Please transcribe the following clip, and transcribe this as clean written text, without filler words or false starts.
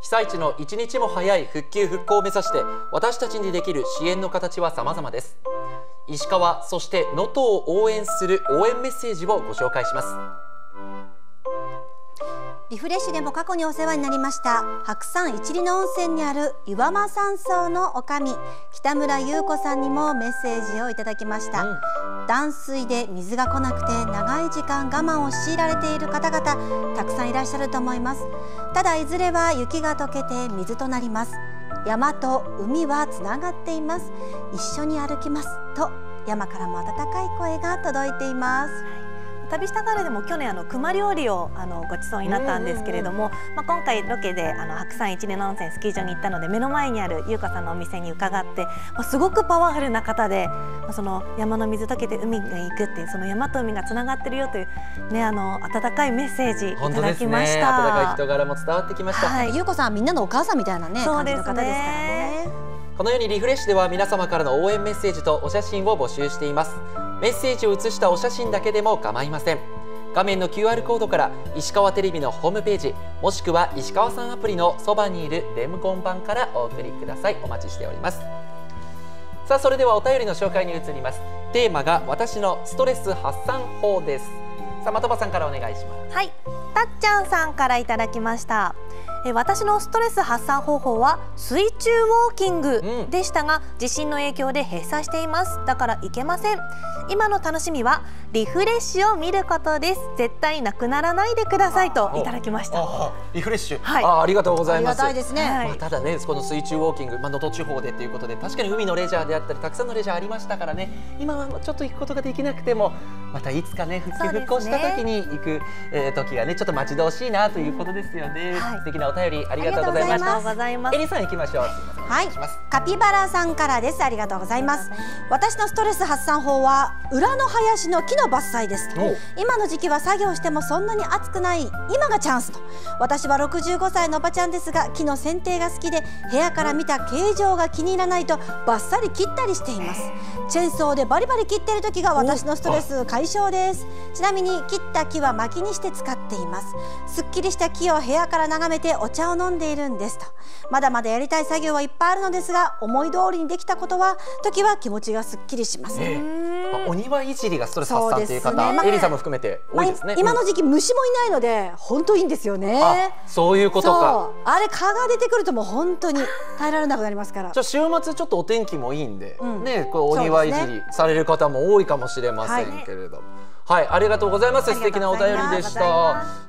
被災地の一日も早い復旧復興を目指して私たちにできる支援の形は様々です。石川、そして能登を応援する応援メッセージをご紹介します。 リフレッシュでも過去にお世話になりました白山一里の温泉にある湯浜山荘の女将北村優子さんにもメッセージをいただきました。断水で水が来なくて長い時間我慢を強いられている方々たくさんいらっしゃると思います。ただいずれは雪が溶けて水となります。山と海はつながっています。一緒に歩きますと山からも温かい声が届いています。 旅したがるでも去年熊料理をごちそうになったんですけれども、今回ロケで白山一里の温泉スキー場に行ったので目の前にある優香さんのお店に伺って、すごくパワフルな方で、その山の水溶けて海に行くっていうその山と海がつながってるよというね温かいメッセージいただきました。 温かい人柄も伝わってきました。 優子さんみんなのお母さんみたいなね感じの方ですからね。 このようにリフレッシュでは皆様からの応援メッセージとお写真を募集しています。メッセージを写したお写真だけでも構いません。画面の QR コードから石川テレビのホームページもしくは石川さんアプリのそばにいる伝言板からお送りください。お待ちしております。さあそれではお便りの紹介に移ります。テーマが私のストレス発散法です。さあ的場さんからお願いします。 はい、たっちゃんさんからいただきました。私のストレス発散方法は水中ウォーキングでしたが、地震の影響で閉鎖しています。だから行けません。今の楽しみはリフレッシュを見ることです。絶対なくならないでくださいといただきました。 リフレッシュ、 はい、 ありがとうございます。 ありがたいですね。 ただねこの水中ウォーキング、能登地方でということで確かに海のレジャーであったりたくさんのレジャーありましたからね、今はちょっと行くことができなくてもまたいつかね復旧復興した時に行く、時がねちょっと待ち遠しいなということですよね。素敵なお便りありがとうございました。エリさん行きましょう。 はい、カピバラさんからです。ありがとうございます。私のストレス発散法は裏の林の木の伐採ですと。今の時期は作業してもそんなに暑くない今がチャンスと。私は65歳のおばちゃんですが木の剪定が好きで部屋から見た形状が気に入らないとバッサリ切ったりしています。チェーンソーでバリバリ切っている時が私のストレス解消です。ちなみに切った木は薪にして使っています。すっきりした木を部屋から眺めてお茶を飲んでいるんですと。まだまだやりたい作業はいっぱいあるのですが思い通りにできたことは時は気持ちがすっきりします。 お庭いじりがストレス発散という方、エリさんも含めて多いですね。 今の時期虫もいないので本当いいんですよね。 そういうことか。 あれ蚊が出てくるともう本当に耐えられなくなりますから。 じゃあ週末ちょっとお天気もいいんで、ねこうお庭いじりされる方も多いかもしれませんけれども、はい、ありがとうございます。素敵なお便りでした。